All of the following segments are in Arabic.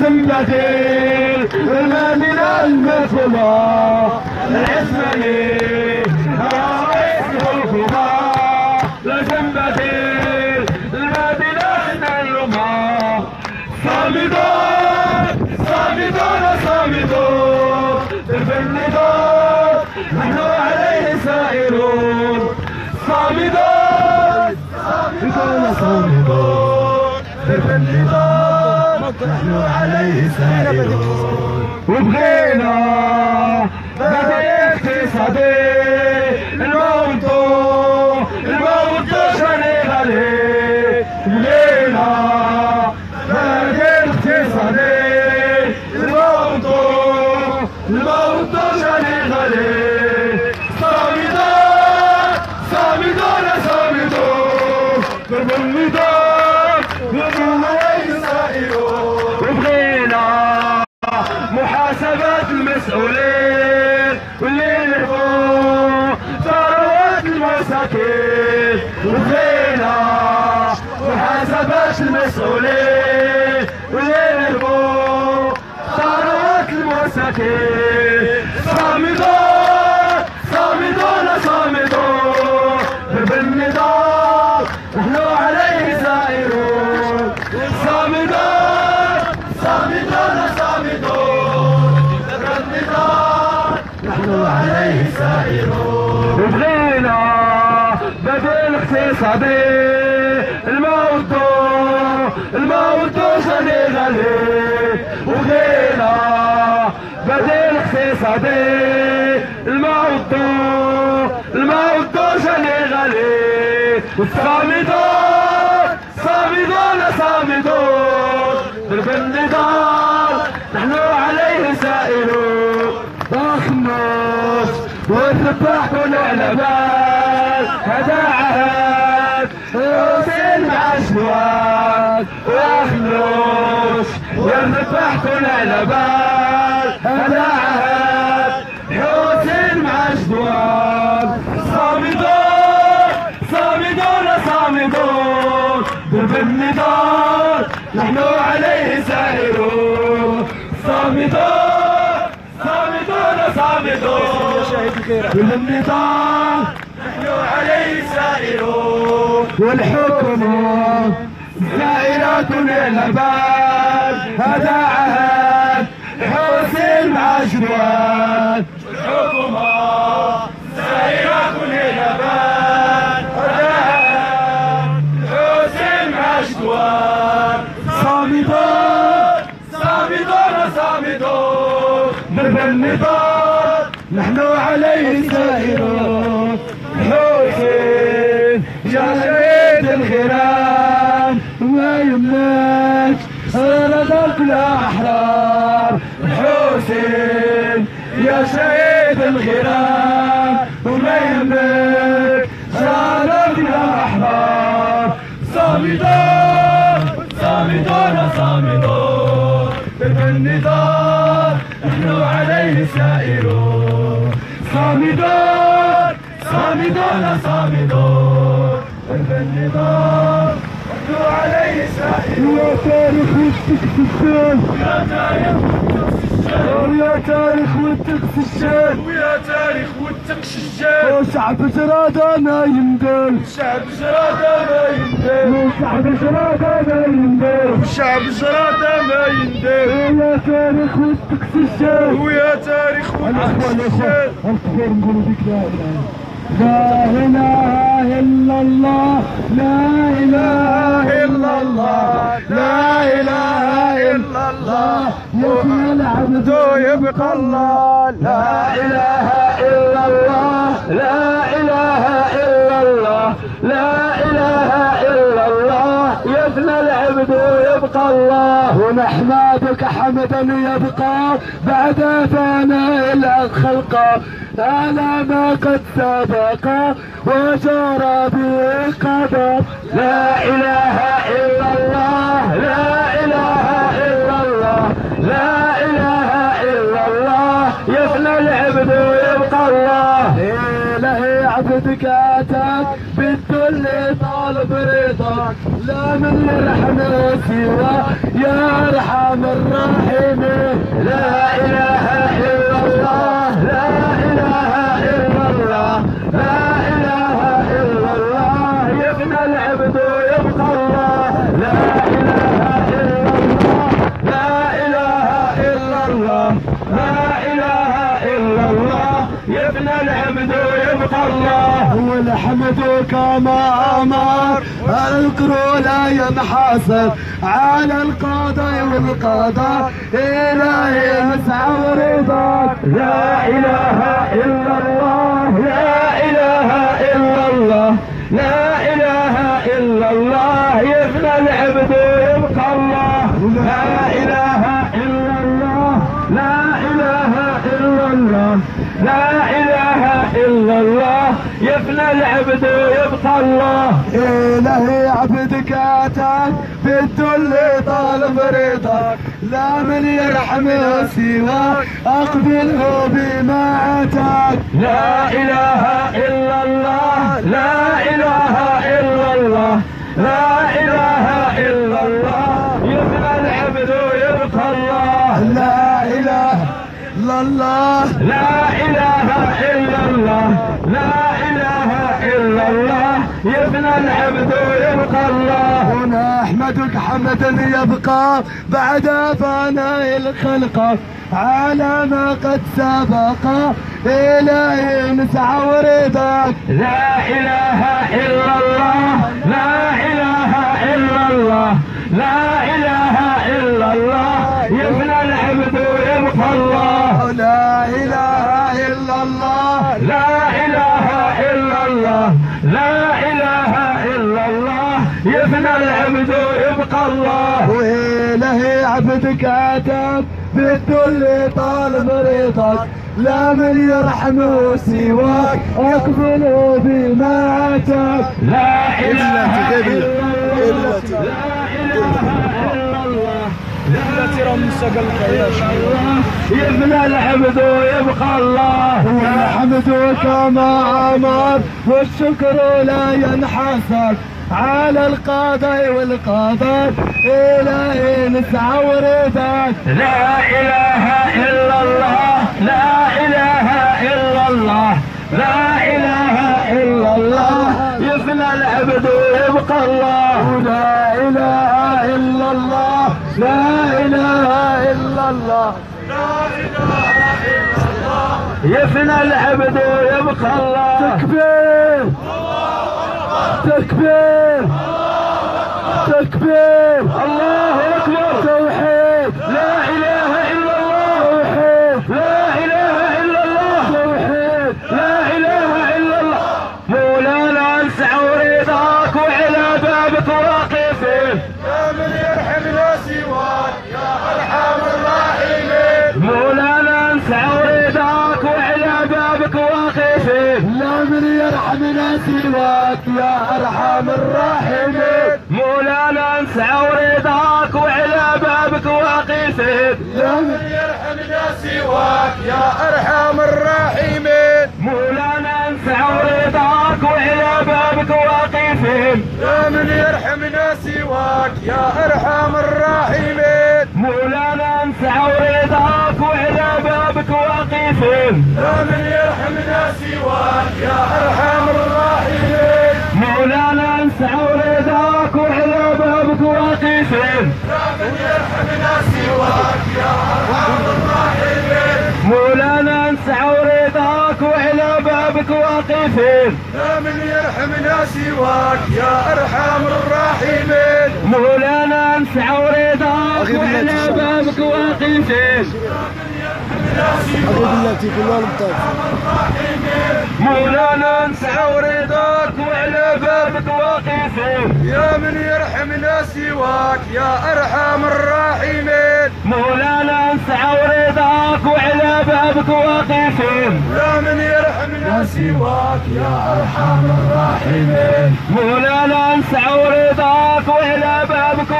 لازم بديل المدينة المثلى العثماني رئيس الحكومة لازم بديل المدينة المثلى صامدون صامدون صامدون درب النضال نحن عليه سائرون صامدون صامدون صامدون درب النضال نحن عليه سائرون وبغينا بدل اقتصادي الموت شني غالي بغينا بدل اقتصادي الموت شني غالي صامدون صامدون صامدون درب النضال نحن عليه سائرون وبغينا محاسبة المسؤولين واللي يرفضوا ثروة المساكين وبغينا محاسبة المسؤولين واللي يرفضوا ثروة المساكين صامدون صامدون صامدون درب النضال نحن عليه سائرون صامدون صامدون صامدون درب النضال نحن عليه سائرون وبغينا بدل اقتصادي الموت شني غالي وبغينا بدل اقتصادي الموت شني غالي صامدون صامدون صامدون درب النضال نحن عليه سائرون بخمس والذباح كل على بال هذا عهد حسين مع شوال واخلوش والذباح كل على بال هذا عهد حسين مع شوال صامدون صامدون صامدون درب النضال نحن عليه سائرون صامدون صامدون صامدون كل النضال نحن عليه سائرون والحكم سائرات إلى بال هذا عهد حسين مع جواد الحكومة سائرات إلى بال هذا عهد حسين مع جواد صامدون صامدون صامدون درب النضال نحن عليه سائرون حسين يا شهيد الخيران ما يمناش رضاك الأحرار حسين يا شهيد الخيران وما يمناك رضاك الأحرار صامدون صامدون صامدون درب النضال نحن عليه سائرون صامدون صامدون صامدون درب النضال نحن عليه سائرون يا تاريخ والتقس الشان ويا تاريخ والتقس الشان وشعب جرادة ما يندل شعب جرادة ما يندل وشعب جرادة ما يندل وشعب جرادة ما يندل ويا تاريخ والتقس الشان ويا تاريخ والتقس الشان الكبير نقولوا بك لا إله إلا الله لا إله إلا الله لا إله إلا الله يبقى العبد يبقى الله لا إله إلا الله لا إله إلا الله لا إله إلا الله يفنى العبد يبقى الله ونحمدك حمدا يبقى بعد فناء الخلق على ما قد سبق وجرى به القدر لا إله إلا الله لا إله إلا الله لا إله إلا الله يفنى العبد ويبقى الله لا عبد عبدك اتاك بالذل طالب رضاك، لا من يرحمنا سواك يا ارحم الراحمين. لا اله الا الله، لا اله الا الله، لا اله الا الله، يفنى العبد ويبقى الله. لا اله الا الله، لا اله الا الله، لا اله الا الله، يفنى العبد ويبقى الله. والحمد كما امر القرو لا ينحصر على القضاء والقضاء، الهي نسعى ورضاك. لا اله الا الله، لا اله الا الله، لا اله الا الله، يفنى العبد ويبقى الله. لا اله الا الله، لا اله الا الله، لا اله الا الله، يفنى العبد ويبقى الله. الهي عبدك اتاك بالذل طالب رضاك، لا من يرحمه سواك اقبله بما اتاك. لا اله الا الله، لا اله الا الله، لا اله الا الله، يفنى العبد ويبقى الله. لا اله الا الله، لا اله الا الله، لا اله الا الله، يفنى العبد ويبقى الله. ونحمدك حمدا يبقى بعد فناء الخلق على ما قد سبق، الهي نسعى ورضاك. لا اله الا الله، لا اله الا الله، لا اله الا الله، يفنى العبد ويبقى الله. لا اله الا الله، لا اله الا الله، لا اله الا الله، يفنى العبد ويبقى الله. والهي عبدك اتاك بالذل طالب رضاك، لا من يرحمه سواك اقبله بما اتاك. لا اله الا الله، لا اله الا الله، لا يفنى العبد ويبقى الله. والحمد كما امر والشكر لا ينحصر على القضاء والقدر، الهي نسعى ورضاك. لا اله الا الله، لا اله الا الله، لا اله الا الله، يفنى العبد ويبقى الله. لا اله الا الله، لا اله الا الله، لا اله الا الله، يفنى العبد ويبقى الله. تكبير، تكبير، تكبير، الله اكبر، توحيد، لا اله الا الله، توحيد، لا اله الا الله، توحيد، لا اله الا الله. مولانا نسعى ورضاك وعلى بابك واقفين، يا من يرحمنا سواك يا ارحم الراحمين. مولانا نسعى ورضاك وعلى بابك واقفين، لا من يرحمنا سواك يا ارحم الراحمين. مولانا نسعى ورضاك وعلى بابك واقفين، لا من يرحمنا سواك يا ارحم الراحمين. مولانا نسعى ورضاك وعلى بابك واقفين، لا من يرحمنا سواك يا ارحم الراحمين. مولانا نسعى ورضاك وعلى بابك واقفين، لا من يرحمنا سواك يا ارحم الراحمين. مولانا نسعى ورضاك وعلى بابك واقفين، لا من يرحمنا سواك يا ارحم الراحمين. مولانا نسعى ورضاك وعلى بابك واقفين، لا من يرحمنا سواك يا ارحم الراحمين. مولانا نسعى ورضاك وعلى بابك واقفين، مولانا نسعى ورضاك وعلى بابك واقفين، يا من يرحمنا سواك يا ارحم الراحمين. مولانا نسعى ورضاك وعلى بابك واقفين، يا من يرحمنا سواك يا ارحم الراحمين. مولانا نسعى ورضاك وعلى بابك واقفين.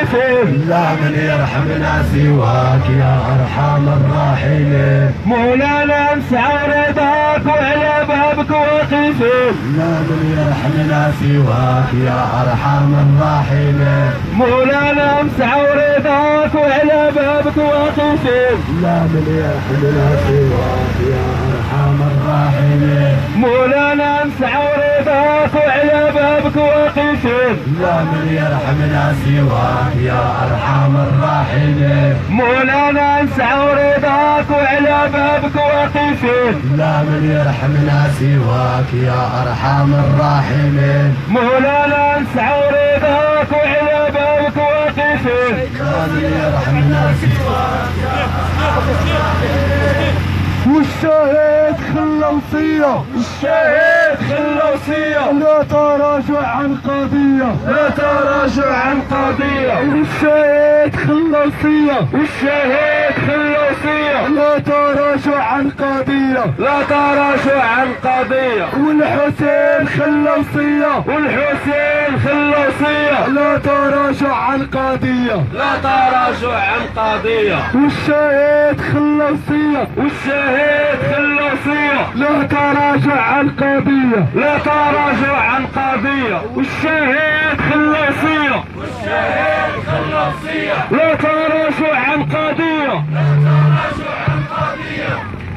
واقفين لا من يرحمنا سواك يا ارحم الراحمين مولانا نسعى رضاك وعلى بابك واقفين لا من يرحمنا سواك يا ارحم الراحمين مولانا نسعى رضاك وعلى بابك واقفين لا من يرحمنا سواك يا ارحم الراحمين مولانا نسعى رضاك وعلى بابك واقفين لا من يرحمنا سواك يا ارحم الراحمين مولانا نسعى رضاك وعلى بابك واقفين لا من يرحمنا سواك يا ارحم الراحمين مولانا نسعى رضاك وعلى بابك واقفين لا من يرحمنا سواك يا ارحم الراحمين والشهيد خلى وصية الشهيد خلى وصية لا تراجع عن قضية لا تراجع عن قضية والشهيد خلى وصية والشهيد خلى وصية لا تراجع عن قضية لا تراجع عن قضية والحسين خلى وصية والحسين خلى وصية لا تراجع عن قضية لا تراجع عن قضية والشهيد خلى وصية والشهيد خلى وصية لا تراجع عن قضية لا تراجع عن قضية والشهيد خلى وصية والشهيد خلى وصية لا تراجع عن قضية لا تراجع عن قضية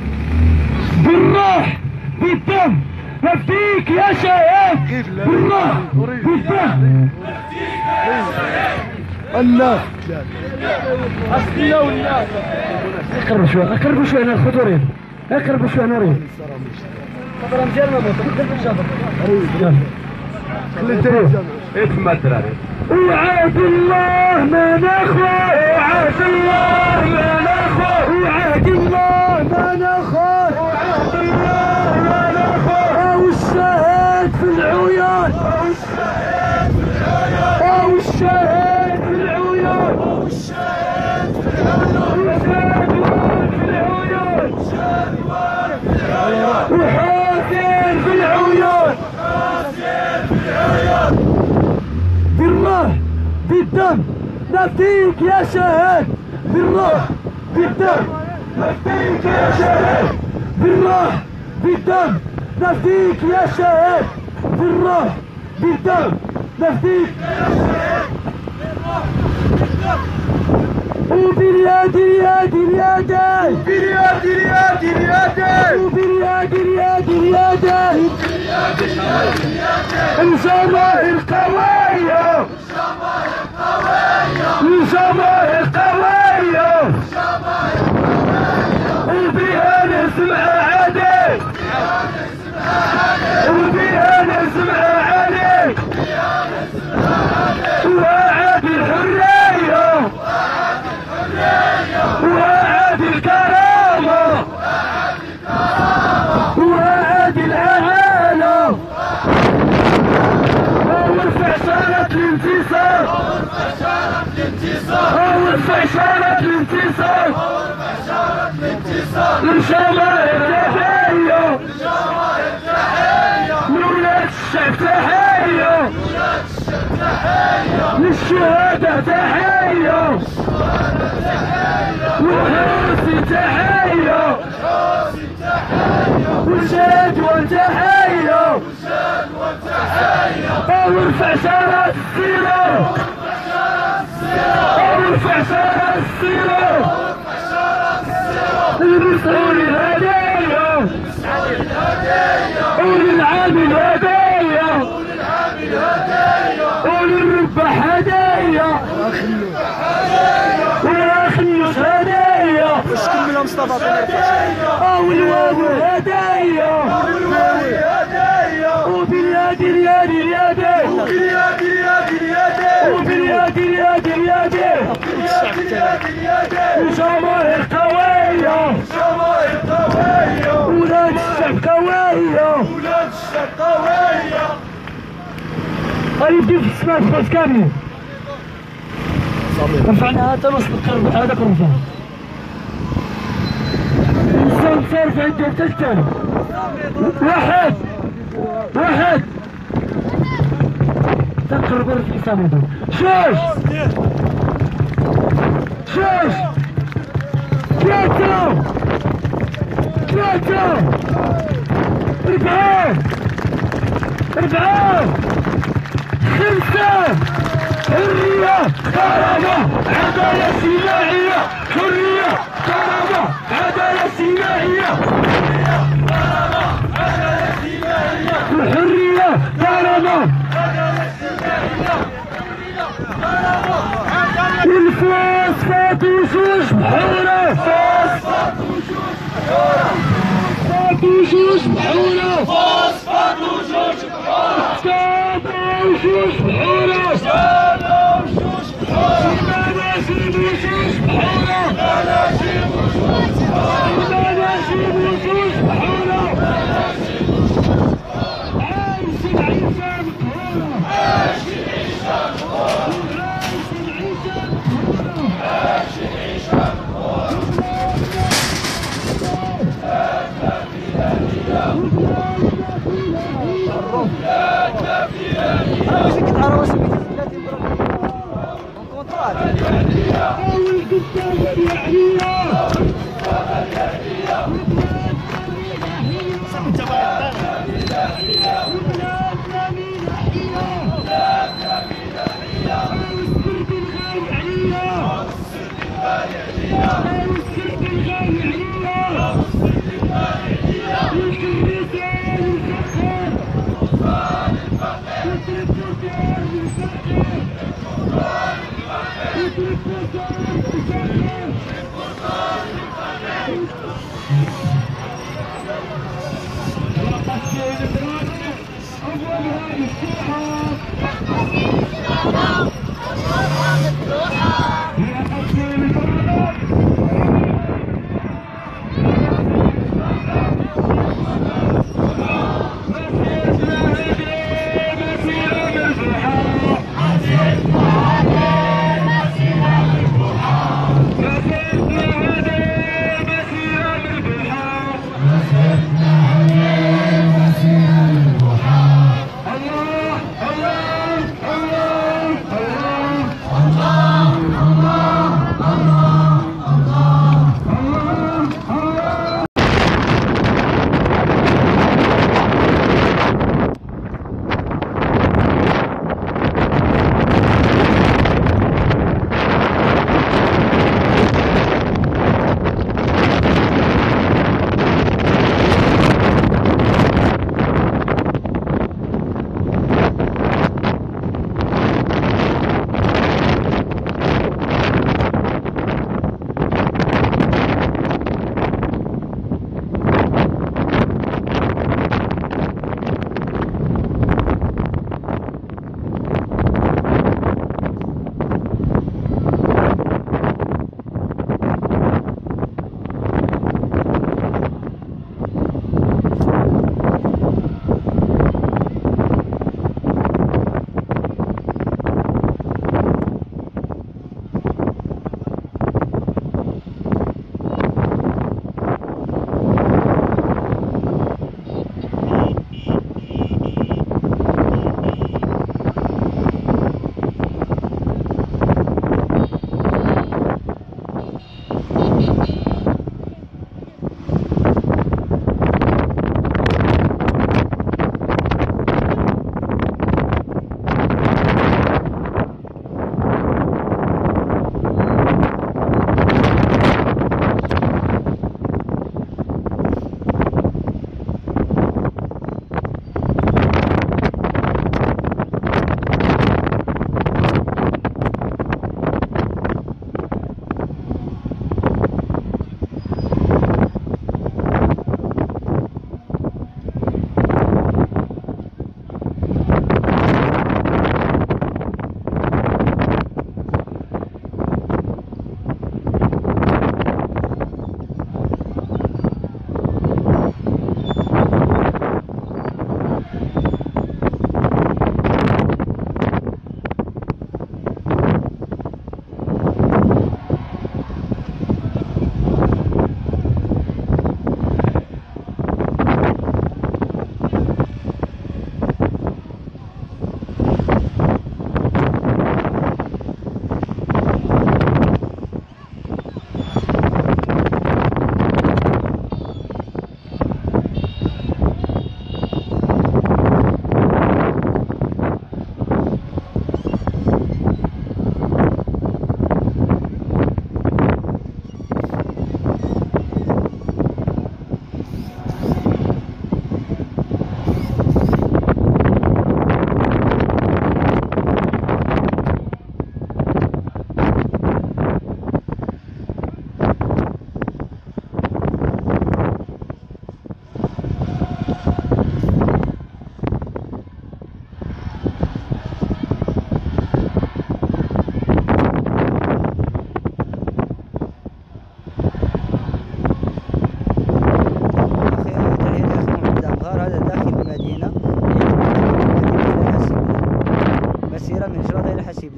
بالروح بالدم نفديك يا شهيد بالروح بالدم نفديك يا شهيد الله أصلنا والناس اقرب شوي اقرب شوي انا الخطورين اقرب شوي انا اريد طبعا مجرنا موت يلا خلي الدريب اتمدر وعاد الله ما نخاف وعاد الله ما نخاف وعاد الله ما نخاف وعاد الله ما نخاف والشهيد في العيون والشهيد في العيون والشهيد في العيون والشهيد في العيون وحاسين في العيون وحاسين في العيون بالروح بالدم نفديك يا شهيد بالروح بالدم نفديك يا شهيد بالروح بالدم نفديك يا شهيد بالروح بالدم نفديك يا شهيد بالروح بالدم وباليد اليد اليدين باليد اليد اليدين وباليد اليد اليدين الجماهير قوية الجماهير قوية وبها نسمع عادي وبها نسمع عادي وعاد الحرية وعاد الكرامة وعاد العدالة وارفع شارة الانتصار وارفع شارة الانتصار للجماهير تحية لولاد الشعب تحية للشهداء تحية والحوسي تحية والجدول تحية وارفع شارة السيرة وارفع شارة السيرة المسؤول الهدايا وللعامل هدايا وللربح هدايا والأخيوش هدايا كملها مصطفى والواو هدايا وباليد اليد اليدين وباليد اليد اليدين وباليد اليد اليدين الجماهير قوية الجماهير قوية ولاد الشعب قوية ولاد الشعب قوية غادي يبديو في السماء الخوت كاملين رفعنا هذا نص القرب هذاك الرفع الإنسان صار عنده تلتان واحد تقرب الإنسان هذا شوف جوج ثلاثة أربعة خمسة حرية كرامة عدالة اجتماعية حرية كرامة عدالة اجتماعية الحرية كرامة الفوسفات وجوج بحورة فوسفات وجوج بحورة فوسفات وجوج بحورة وجوج بحورة وجوج بحورة مناشيب وجوج بحورة مناشيب وجوج بحورة عايش العيشة مقهورة عايش العيشة مقهورة عايش العيشة مقهورة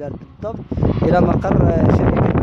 بالضبط إلى مقر شركة